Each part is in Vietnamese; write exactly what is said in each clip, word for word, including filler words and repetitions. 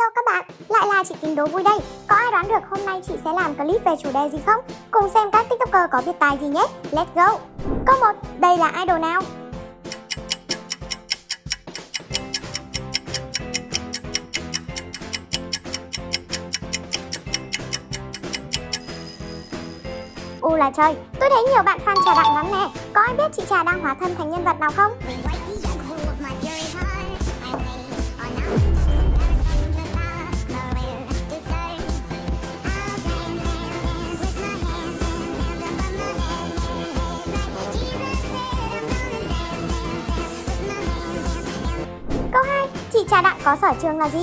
Hello các bạn, lại là chị Kính đố vui đây. Có ai đoán được hôm nay chị sẽ làm clip về chủ đề gì không? Cùng xem các tiktoker có biệt tài gì nhé. Let's go. Câu một, đây là idol nào? U là trời, tôi thấy nhiều bạn fan Trà Đặng lắm nè. Có ai biết chị Trà đang hóa thân thành nhân vật nào không? Câu hai, chị Trà Đặng có sở trường là gì?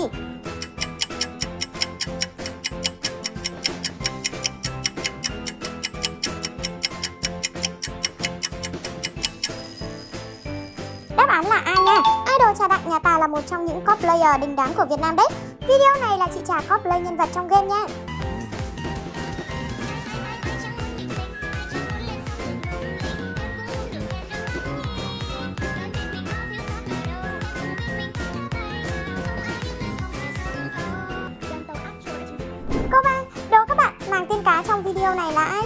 Đáp án là A nha. Idol Trà Đặng nhà ta là một trong những cosplayer đình đám của Việt Nam đấy. Video này là chị Trà cosplay nhân vật trong game nha. Câu ba, đố các bạn nàng tiên cá trong video này là ai?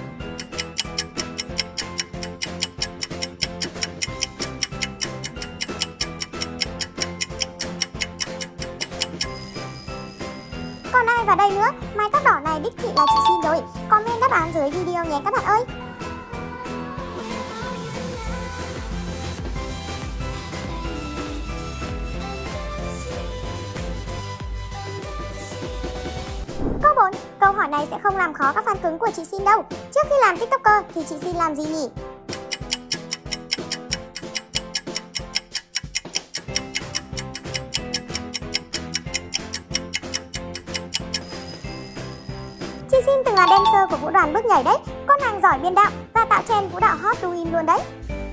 Còn ai vào đây nữa? Mái tóc đỏ này đích thị là chị Xin rồi. Comment đáp án dưới video nhé các bạn ơi. Câu bốn, câu hỏi này sẽ không làm khó các fan cứng của chị Xin đâu. Trước khi làm tiktoker thì chị Xin làm gì nhỉ? Chị Xin từng là dancer của vũ đoàn bước nhảy đấy. Con nàng giỏi biên đạo và tạo trend vũ đạo hot Douyin luôn đấy.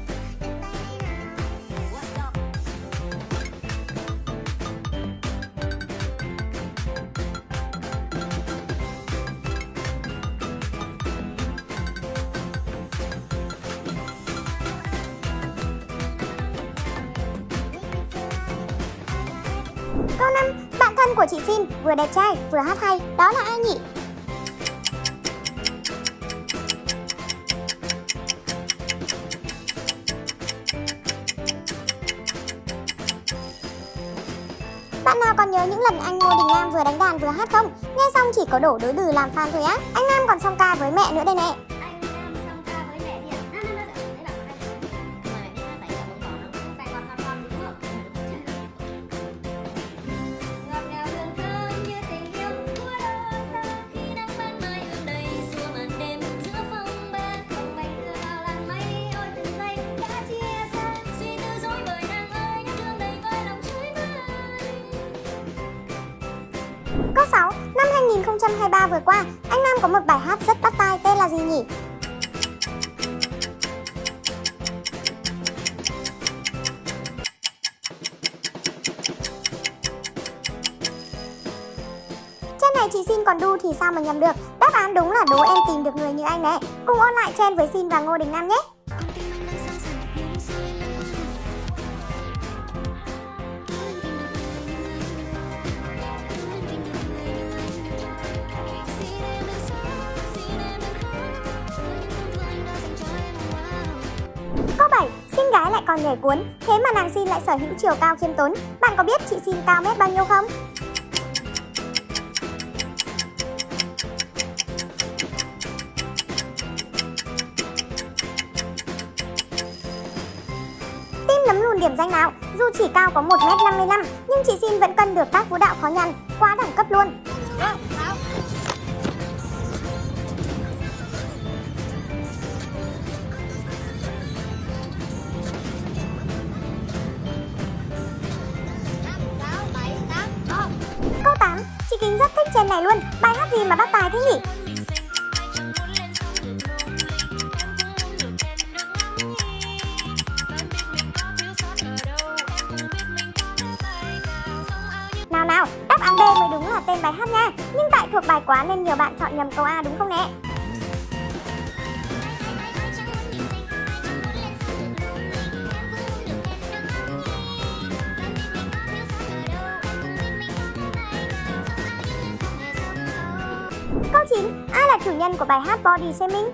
Câu năm, bạn thân của chị Xin vừa đẹp trai vừa hát hay, đó là ai nhỉ? Bạn nào còn nhớ những lần anh Ngô Đình Nam vừa đánh đàn vừa hát không? Nghe xong chỉ có đổ đối đừ làm fan thôi á. Anh Nam còn song ca với mẹ nữa đây nè. Câu sáu, năm hai nghìn không trăm hai mươi ba vừa qua, anh Nam có một bài hát rất bắt tai tên là gì nhỉ? Trên này chị Xin còn đu thì sao mà nhầm được. Đáp án đúng là đố em tìm được người như anh nè. Cùng ôn lại trend với Xin và Ngô Đình Nam nhé. Câu bảy, xinh gái lại còn nhảy cuốn, thế mà nàng Xin lại sở hữu chiều cao khiêm tốn. Bạn có biết chị Xin cao mét bao nhiêu không? Team nấm lùn điểm danh nào? Dù chỉ cao có một mét năm mươi lăm, nhưng chị Xin vẫn cân được các vũ đạo khó nhằn, quá đẳng cấp luôn. Câu tám, chị Kính rất thích trend này luôn. Bài hát gì mà bắt tài thế nhỉ? Nào nào, đáp án B mới đúng là tên bài hát nha. Nhưng tại thuộc bài quá nên nhiều bạn chọn nhầm câu A đúng không nè? Câu chín. Ai là chủ nhân của bài hát Body Shaming?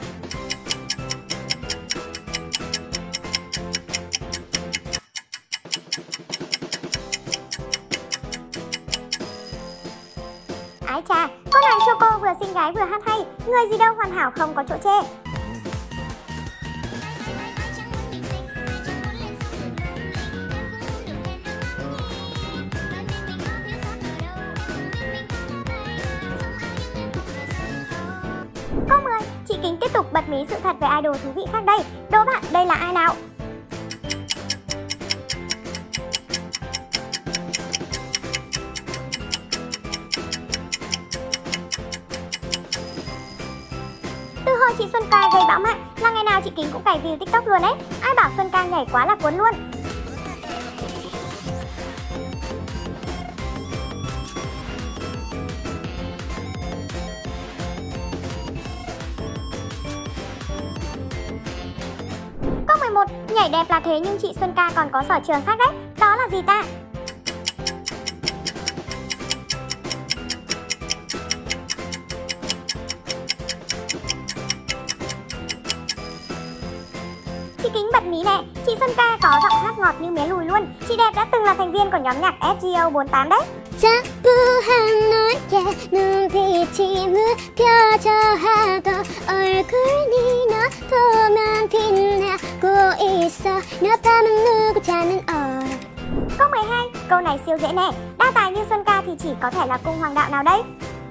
Ái chà, cô nàng Choco vừa xinh gái vừa hát hay, người gì đâu hoàn hảo không có chỗ chê. Câu mười. Chị Kính tiếp tục bật mí sự thật về idol thú vị khác đây. Đố bạn đây là ai nào? Từ hồi chị Xuân Ca gây bão mạng là ngày nào chị Kính cũng cày view TikTok luôn ấy. Ai bảo Xuân Ca nhảy quá là cuốn luôn. Câu mười một. Nhảy đẹp là thế nhưng chị Xuân Ca còn có sở trường khác đấy. Đó là gì ta? Chị Kính bật mí nè, chị Xuân Ca có giọng hát ngọt như mía lùi luôn. Chị đẹp đã từng là thành viên của nhóm nhạc ét giê ô bốn mươi tám đấy. 자꾸한 너의 눈빛이 느껴져 하도 얼굴이 너도만 빛나고 있어 너 닮은 누구 찾는 얼어. Câu mười hai. Câu này siêu dễ nè. Đa tài như Xuân Ca thì chỉ có thể là cung hoàng đạo nào đây?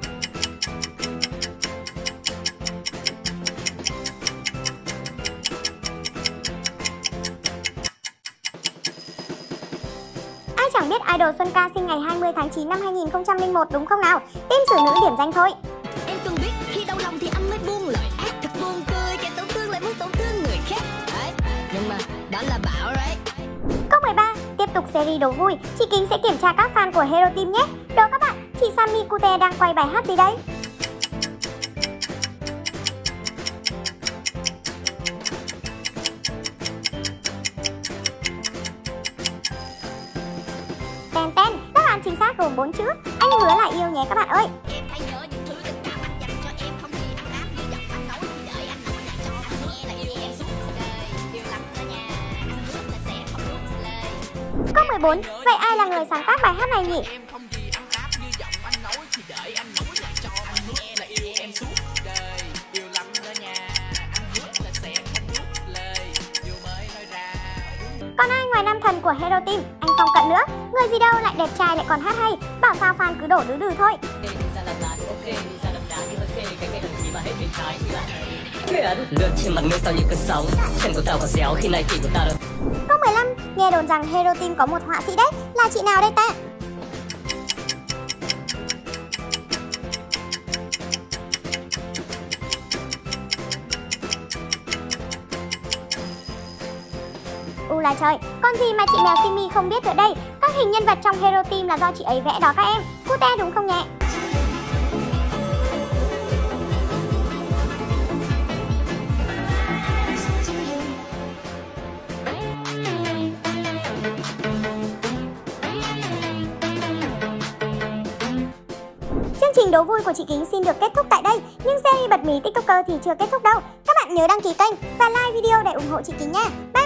Ai chẳng biết idol Xuân Ca sinh ngày hai mươi tháng chín năm hai nghìn không trăm lẻ một đúng không nào? Tim xử nữ điểm danh thôi. Em cần biết khi đau lòng thì anh mới buông lời ác, thật buồn cười kẻ tổn thương lại muốn tổn thương người khác. Đấy, nhưng mà đó là Bảo đấy. Câu mười ba. Tiếp tục series đố vui, chị Kính sẽ kiểm tra các fan của Hero Team nhé. Đố các bạn, chị Sammy Cute đang quay bài hát gì đây? Ten ten, đáp án chính xác gồm bốn chữ. Anh hứa là yêu nhé các bạn ơi. Em hãy nhớ những thứ tình cảm anh dành cho em, không gì ấm áp như giọng anh nói khi đợi anh nói lại cho anh nghe là yêu em suốt đời, yêu lắm đó nha, anh hứa là sẽ không nuốt lời. Câu mười bốn. Vậy ai là người sáng tác bài hát này nhỉ? Em không gì ấm áp như giọng anh nói thì đợi anh nói lại cho anh nghe là yêu em suốt đời, yêu lắm đó nha, anh hứa là sẽ không nuốt lời, điều mới nói ra. Còn ai ngoài nam thần của Hero Team, anh Phong Cận nữa? Người gì đâu lại đẹp trai lại còn hát hay, bảo sao fan cứ đổ đứ đừ thôi. Câu mười lăm. Nghe đồn rằng Hero Team có một họa sĩ đấy, là chị nào đây ta? U là trời, con gì mà chị mèo Simi không biết nữa đây? Các hình nhân vật trong Hero Team là do chị ấy vẽ đó các em. Cute đúng không nhẹ? Chương trình đố vui của chị Kính xin được kết thúc tại đây, nhưng series bật mí TikToker thì chưa kết thúc đâu. Các bạn nhớ đăng ký kênh và like video để ủng hộ chị Kính nha. Bye!